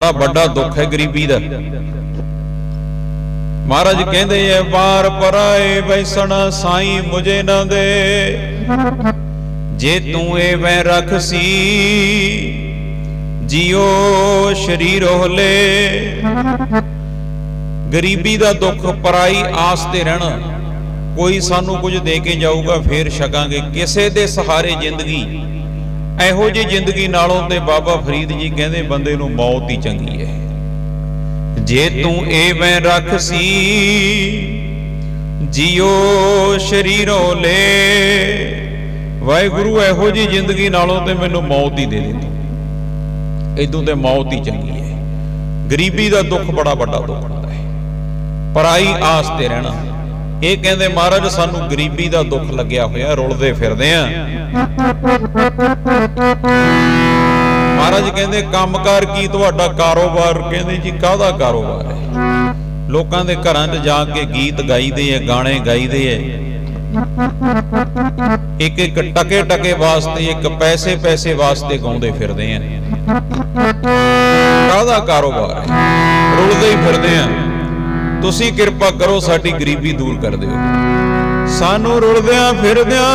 बड़ा बड़ा दुख है गरीबी दा। महाराज कहते है बार पराए बैसण साई मुझे न दे, जे तू ए वै रख सी जियो शरीर होले। गरीबी दा दुख, पराई आस ते रहना, कोई सानू कुछ दे के जाऊगा फिर छकांगे, किसे दे सहारे जिंदगी। ਇਹੋ जी जिंदगी नालों ते बाबा फरीद जी कहते बंदे नूं मौत ही चंगी है। जे तू एवें रख सी जियो शरीरों ले, वाहिगुरु ਇਹੋ जी जिंदगी नालों ते मैनूं मौत ही दे दी, इदों ते मौत ही चंगी है। गरीबी का दुख बड़ा बड़ा दुख होता है, पराई आस ते रहना। ये कहते महाराज सानू गरीबी का दुख लग्या होया, रुलदे फिरदे आ। महाराज कहते कामकार की तुहाडा कारोबार, कहते जी काहदा कारोबार है। लोकां दे घरां च जाके गीत गाईदे है, गाने गाईदे है, एक एक टके टके वास्ते, एक पैसे पैसे वास्ते गाउंदे फिरदे हैं। काहदा कारोबार है, रुलदे ही फिरदे हैं। तुसी किरपा करो साडी गरीबी दूर कर दिओ, सानू रुलदियां फिरदियां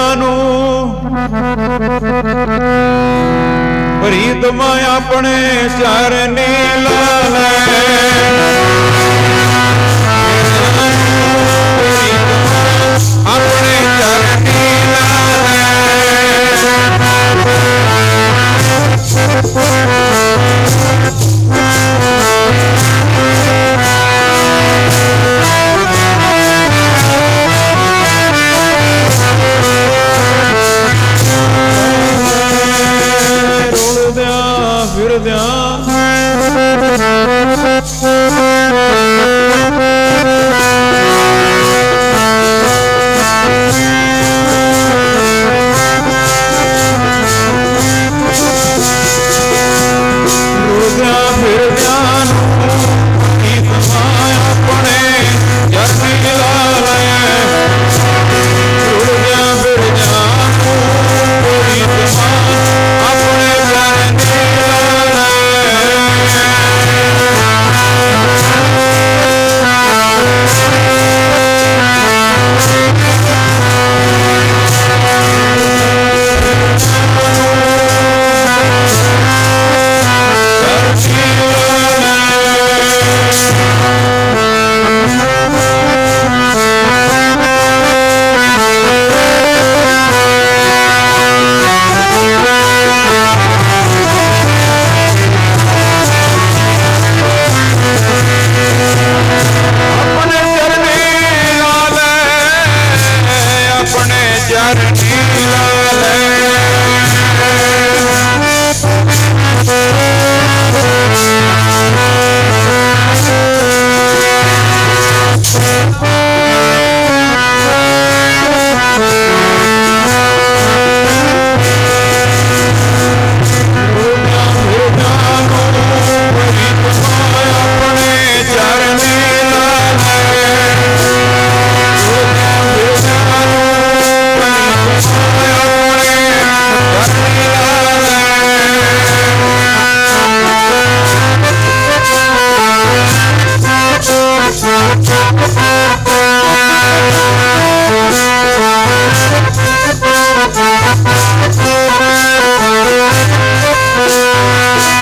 नूं प्रीतमा अपने चरनी